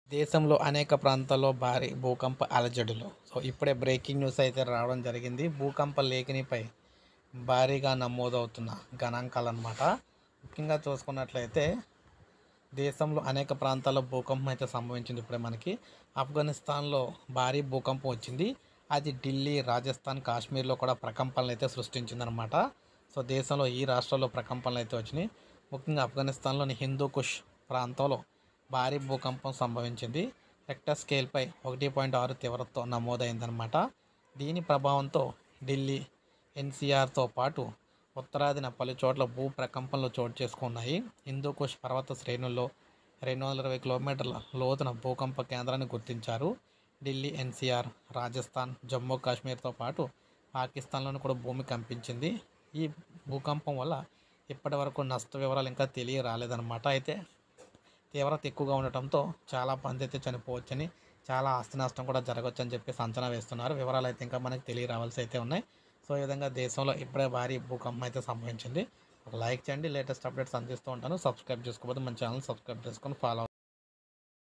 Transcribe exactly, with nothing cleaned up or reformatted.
దేశంలో అనేక ప్రాంతాల్లో భారీ భూకంప అలజడులు. సో, ఇప్పుడే బ్రేకింగ్ న్యూస్ అయితే రావడం జరిగింది. భూకంప లేఖనిపై భారీగా నమోదవుతున్న గణాంకాలన్నమాట. ముఖ్యంగా చూసుకున్నట్లయితే దేశంలో అనేక ప్రాంతాల్లో భూకంపం అయితే సంభవించింది. ఇప్పుడే మనకి ఆఫ్ఘనిస్తాన్‌లో భారీ భూకంపం వచ్చింది. అది ఢిల్లీ, రాజస్థాన్, కాశ్మీర్‌లో కూడా ప్రకంపనలు అయితే సృష్టించిందనమాట. సో, దేశంలో ఈ రాష్ట్రాల్లో ప్రకంపనలు అయితే వచ్చినాయి. ముఖ్యంగా ఆఫ్ఘనిస్తాన్‌లోని హిందూకుష్ ప్రాంతంలో భారీ భూకంపం సంభవించింది. రెక్టర్ స్కేల్‌పై ఒకటి పాయింట్ ఆరు తీవ్రతతో నమోదైందనమాట. దీని ప్రభావంతో ఢిల్లీ, ఎన్‌సీఆర్‌తో పాటు ఉత్తరాదిన పలు చోట్ల భూ ప్రకంపనలు చోటు చేసుకున్నాయి. హిందూకుష్ పర్వత శ్రేణుల్లో రెండు వందల ఇరవై కిలోమీటర్ల లోతున భూకంప కేంద్రాన్ని గుర్తించారు. ఢిల్లీ, ఎన్‌సీఆర్, రాజస్థాన్, జమ్మూ కాశ్మీర్‌తో పాటు పాకిస్తాన్‌లోనూ కూడా భూమి కంపించింది. ఈ భూకంపం వల్ల ఇప్పటివరకు నష్ట వివరాలు ఇంకా తెలియ రాలేదన్నమాట. అయితే తీవ్రత ఎక్కువగా ఉండటంతో చాలా మంది అయితే చనిపోవచ్చని, చాలా ఆస్తి నష్టం కూడా జరగవచ్చని చెప్పేసి అంచనా వేస్తున్నారు. వివరాలు అయితే ఇంకా మనకు తెలియ రావాల్సి అయితే ఉన్నాయి. సో, ఈ విధంగా దేశంలో ఇప్పుడే భారీ భూకంపం అయితే సంభవించింది. ఒక లైక్ చేయండి. లేటెస్ట్ అప్డేట్స్ అందిస్తూ ఉంటాను. సబ్స్క్రైబ్ చేసుకోకపోతే మన ఛానల్ సబ్స్క్రైబ్ చేసుకొని ఫాలో